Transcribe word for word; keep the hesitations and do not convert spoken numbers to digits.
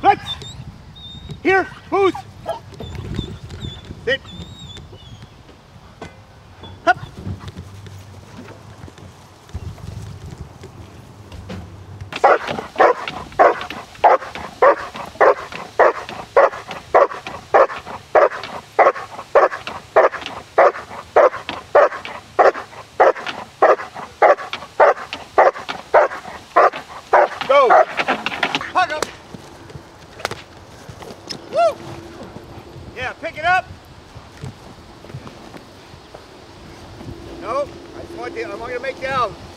Let's. Here, boost. Sit. Hup. Go. Hug up. Woo. Yeah, pick it up. Nope. I just want to, I want you to make down.